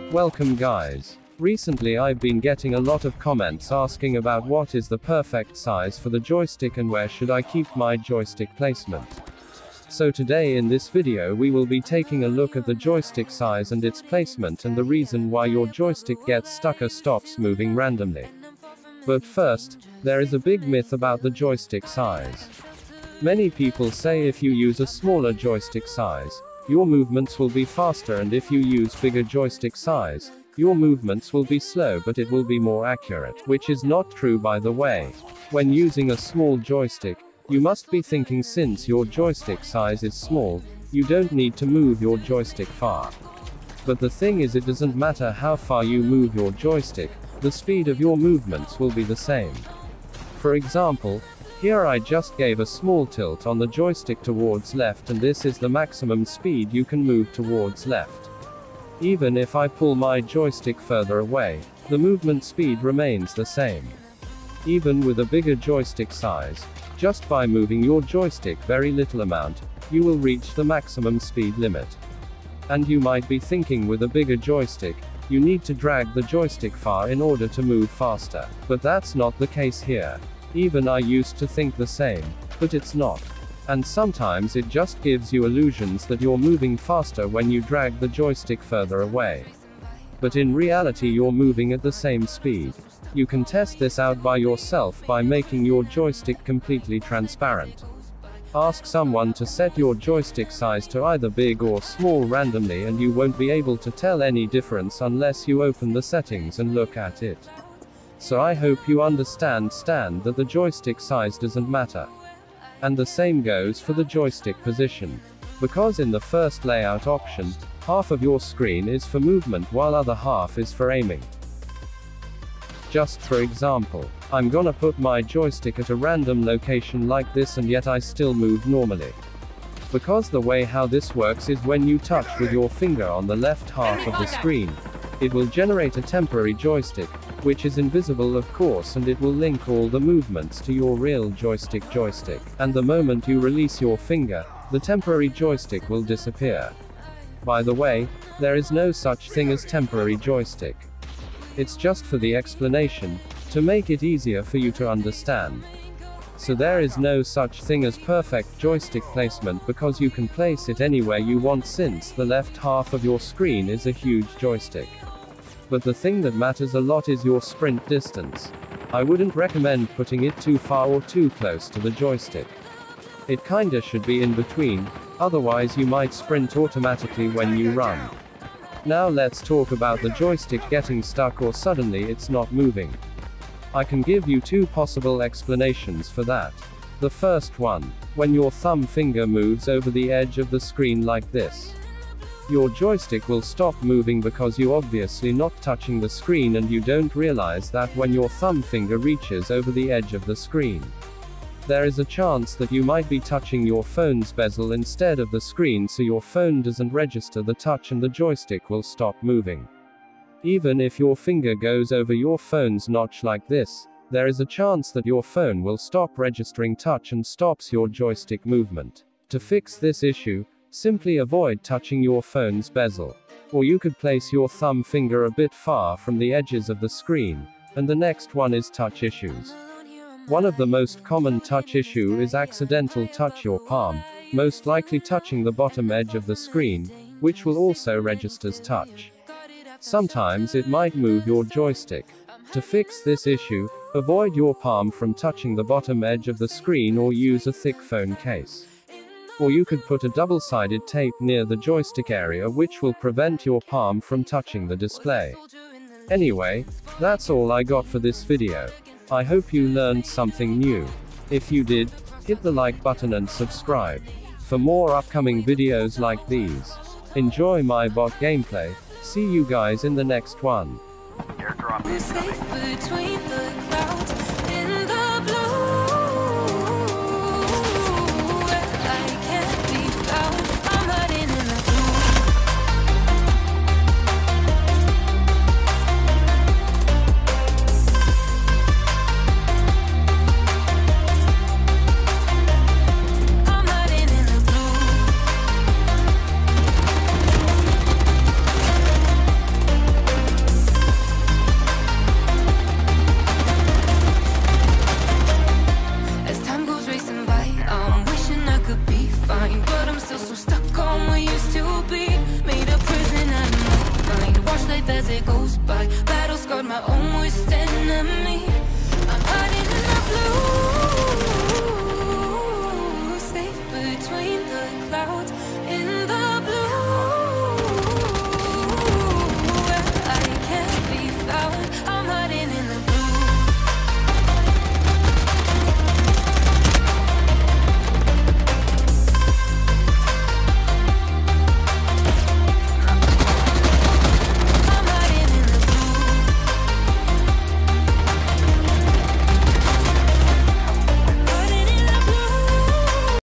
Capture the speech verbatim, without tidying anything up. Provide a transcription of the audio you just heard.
Welcome guys. Recently I've been getting a lot of comments asking about what is the perfect size for the joystick and where should I keep my joystick placement. So today in this video we will be taking a look at the joystick size and its placement and the reason why your joystick gets stuck or stops moving randomly. But first, there is a big myth about the joystick size. Many people say if you use a smaller joystick size, your movements will be faster, and if you use bigger joystick size, your movements will be slow but it will be more accurate, which is not true by the way. When using a small joystick, you must be thinking since your joystick size is small, you don't need to move your joystick far. But the thing is, it doesn't matter how far you move your joystick, the speed of your movements will be the same. For example, here I just gave a small tilt on the joystick towards left, and this is the maximum speed you can move towards left. Even if I pull my joystick further away, the movement speed remains the same. Even with a bigger joystick size, just by moving your joystick very little amount, you will reach the maximum speed limit. And you might be thinking, with a bigger joystick, you need to drag the joystick far in order to move faster. But that's not the case here. Even I used to think the same, but it's not. And sometimes it just gives you illusions that you're moving faster when you drag the joystick further away. But in reality you're moving at the same speed. You can test this out by yourself by making your joystick completely transparent. Ask someone to set your joystick size to either big or small randomly, and you won't be able to tell any difference unless you open the settings and look at it. So I hope you understand Stan that the joystick size doesn't matter. And the same goes for the joystick position. Because in the first layout option, half of your screen is for movement while other half is for aiming. Just for example, I'm gonna put my joystick at a random location like this, and yet I still move normally. Because the way how this works is when you touch with your finger on the left half of the screen, it will generate a temporary joystick, which is invisible of course, and it will link all the movements to your real joystick joystick. And the moment you release your finger, the temporary joystick will disappear. By the way, there is no such thing as temporary joystick. It's just for the explanation, to make it easier for you to understand. So there is no such thing as perfect joystick placement, because you can place it anywhere you want since the left half of your screen is a huge joystick. But the thing that matters a lot is your sprint distance. I wouldn't recommend putting it too far or too close to the joystick. It kinda should be in between, otherwise you might sprint automatically when you run. Now let's talk about the joystick getting stuck or suddenly it's not moving. I can give you two possible explanations for that. The first one, when your thumb finger moves over the edge of the screen like this. Your joystick will stop moving because you're obviously not touching the screen, and you don't realize that when your thumb finger reaches over the edge of the screen. There is a chance that you might be touching your phone's bezel instead of the screen, so your phone doesn't register the touch and the joystick will stop moving. Even if your finger goes over your phone's notch like this, there is a chance that your phone will stop registering touch and stops your joystick movement. To fix this issue, simply avoid touching your phone's bezel. Or you could place your thumb finger a bit far from the edges of the screen. And the next one is touch issues. One of the most common touch issue is accidental touch your palm, most likely touching the bottom edge of the screen, which will also register as touch. Sometimes it might move your joystick. To fix this issue, avoid your palm from touching the bottom edge of the screen or use a thick phone case. Or you could put a double-sided tape near the joystick area, which will prevent your palm from touching the display. Anyway, that's all I got for this video. I hope you learned something new. If you did, hit the like button and subscribe for more upcoming videos like these. Enjoy my bot gameplay. See you guys in the next one. Airdrop incoming. my own worst enemy. I'm hiding in the blue.